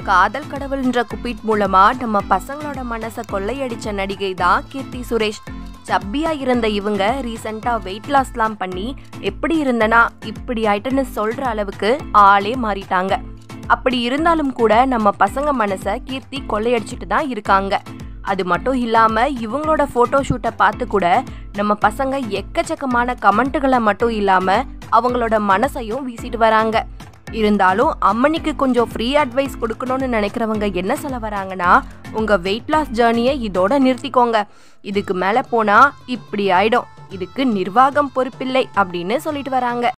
காதல் கடவுள்ன்ற குப்பீட் மூலமா நம்ம பசங்களோட மனசை கொள்ளையடிச்ச நடிகை தான் கீர்த்தி சுரேஷ். சப்பியா இருந்த இவங்க ரீசெண்டா வெயிட் லாஸ்லாம் பண்ணி எப்படி இருந்தனா இப்படி ஆயிட்டுன்னு சொல்ற அளவுக்கு ஆளே மாறிட்டாங்க. அப்படி இருந்தாலும் கூட நம்ம பசங்க மனசை கீர்த்தி கொள்ளையடிச்சிட்டு தான் இருக்காங்க. அது மட்டும் இல்லாம இவங்களோட போட்டோ ஷூட்டை பார்த்து கூட நம்ம பசங்க எக்கச்சக்கமான கமெண்ட்டுகளை மட்டும் இல்லாம அவங்களோட மனசையும் வீசிட்டு வராங்க. இருந்தாலும் அம்மனிக்கு கொஞ்சம் ஃப்ரீ அட்வைஸ் கொடுக்கணும்னு நினைக்கிறவங்க என்ன சொல்ல வராங்கன்னா, உங்க வெயிட் லாஸ் ஜேர்னியை இதோட நிறுத்திக்கோங்க, இதுக்கு மேல போனா இப்படி ஆயிடும், இதுக்கு நிர்வாகம் பொறுப்பில்லை அப்படின்னு சொல்லிட்டு வராங்க.